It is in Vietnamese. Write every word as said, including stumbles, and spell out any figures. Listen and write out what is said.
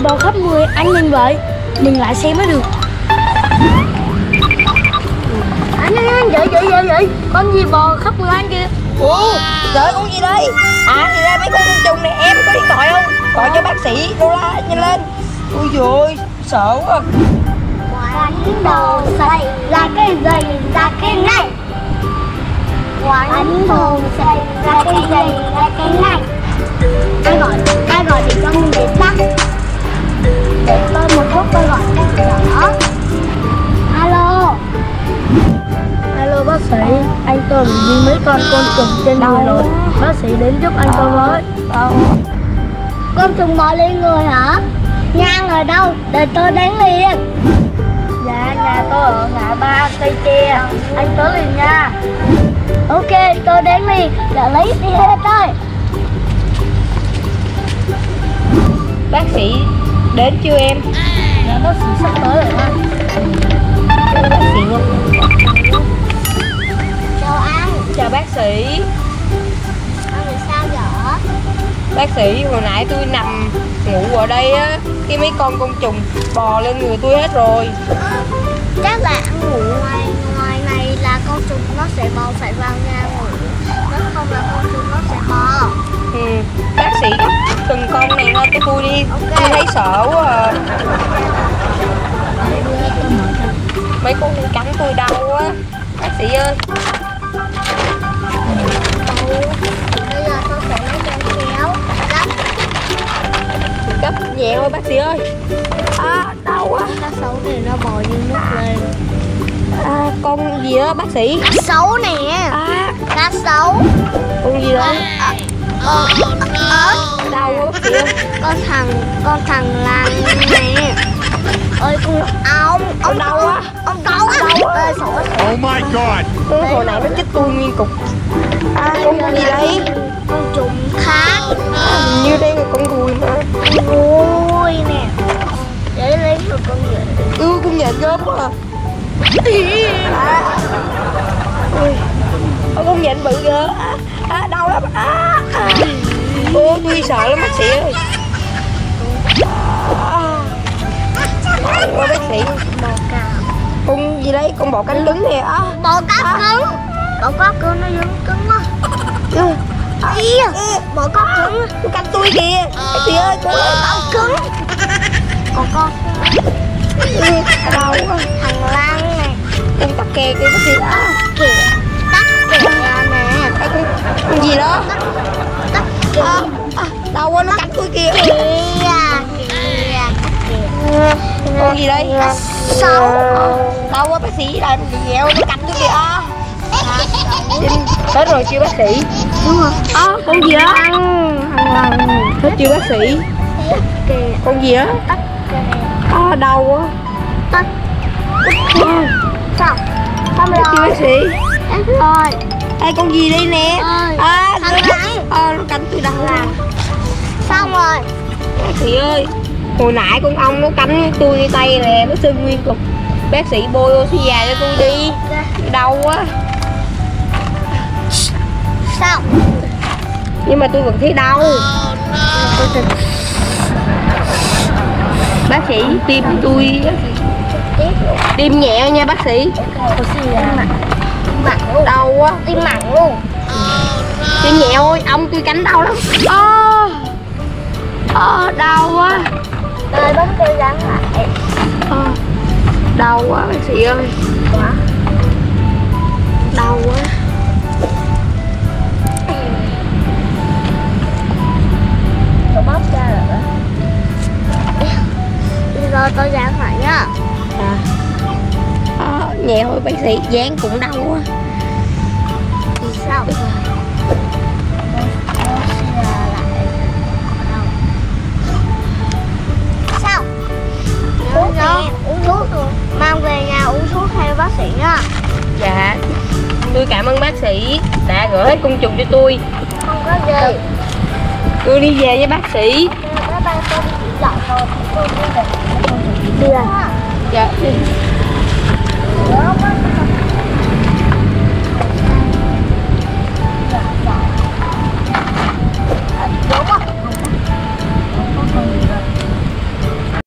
bò khắp người, anh nhìn vậy. Nhìn lại xem mới được. Anh anh anh, vậy vậy vậy vậy con gì bò khắp người anh kìa. Ủa, trời con gì đây? À thì ra mấy con côn trùng này, em có điện thoại không? Gọi cho bác sĩ Lola nhanh lên. Ui dồi ôi, sợ quá. Quán đồ xây là cái gì là cái này. Quán đồ xây là cái gì là cái này. Ai gọi, ai gọi thì cho mình đến tắt. Để tôi một phút tôi gọi cho nhỏ. Alo. Alo bác sĩ, anh tôi bị dính mấy con côn trùng trên người rồi. Bác sĩ đến giúp anh tôi với. Con trùng bò lên người hả? Nhang ở đâu? Để tôi đánh liền. Dạ, nhà tôi ở ngã ba cây tre. Anh tới liền nha. Ok, tôi đến liền. Để lấy đi hết thôi. Bác sĩ đến chưa em? Dạ, bác sĩ sắp tới rồi anh. Bác sĩ luôn. Chào anh. Chào bác sĩ. Anh làm sao vậy? Bác sĩ, hồi nãy tôi nằm ngủ ở đây á, cái mấy con côn trùng bò lên người tôi hết rồi. Chắc là anh ngủ ngoài ngoài này là con trùng nó sẽ bò phải vào nhà ngủ. Nếu không là con trùng nó sẽ bò. Ừ, bác sĩ từng con này lên cho tôi đi. Okay. Tôi thấy sợ quá à. Mấy con này cắn tôi đau quá. Bác sĩ ơi. Bây giờ tôi sẽ lấy chân kéo gấp. Cấp nhẹ thôi bác sĩ ơi. À, đau quá. Cá sấu này nó bò như nước lên. À, con gì đó bác sĩ? Cá sấu nè. À, Cá sấu. con gì đó? À, ờ, ờ, Đau quá bác sĩ ơi. con thằng con thằng làng nè. Ơi con ông ông đau quá. Ông đau quá. Ê, sổ, sổ. Oh my god! Cái hồi nãy nó chích tôi nguyên cục. À, con gì đây? Con trùng khác. Hình như đây là con ruồi mà. Ui nè. Để lấy một con gì. Ừ, con nhện gớm quá à. À. Ui. Ôi, con nhện bự ghê. À, à, đau lắm. À, à. Ô, tôi sợ lắm bác sĩ ơi. À. Ôi, bác sĩ. Bò cào. Con gì đấy? Con bò cánh cứng nè. À. Bò cá cứng. Bò cá cứng nó vẫn cứng quá. Ừ. Ý à. Bò cá cứng. Nó cắn tôi kìa. Bác sĩ ơi, con Bò cứng. Còn con ừ, đau quá. thằng Lan này. Con tắc kè kìa bác sĩ. À. Kìa. Tắc kìa nè. À, con, con gì đó? Tắc kìa. À, à, đau quá, nó cắn tôi kìa. Kìa. Kìa. Kìa. Con gì đây? Sấu. Đau quá bác sĩ, làm gì dẹo nó cắn tôi kìa. À. Hết rồi chưa bác sĩ? Đúng rồi. À, con gì đó? Thằng Lan. Hết chưa bác sĩ? Kìa. Con gì á? Tắc kìa. À, đau quá. Tắc. Xong. Xong Hết chưa rồi. bác sĩ? Hết rồi. Ê, con gì đây nè? Ơi, À, thằng nó, Lan. à, nó cắn tôi đau quá. Xong rồi. Bác sĩ ơi, hồi nãy con ong nó cắn tôi cái tay nè, nó sưng nguyên cục. Bác sĩ bôi oxy già cho tôi đi. Đau quá. Xong. Nhưng mà tôi vẫn thấy đau. Bác sĩ tiêm tôi. Tiêm nhẹ nha bác sĩ. Mặn luôn. Đau quá. Tim mặn luôn. Tiêm nhẹ thôi, ong tôi cắn đau lắm. À, à, đau quá. Rồi bấm kêu gắn lại. À, đau quá bác sĩ ơi. Quá. Đau quá. Tôi bóp ra rồi. Bây giờ tôi dán lại nhá. À. À, nhẹ thôi bác sĩ, dán cũng đau quá. Thì sao? Sao? Uống nhá, uống thuốc rồi. Mang về nhà uống thuốc theo bác sĩ nhá. Dạ, tôi cảm ơn bác sĩ đã gửi hết côn trùng cho tôi. Không có gì. Tôi đi về với bác sĩ. Các bạn tôi chỉ dọn rồi, tôi đi về. Đi à? Dạ.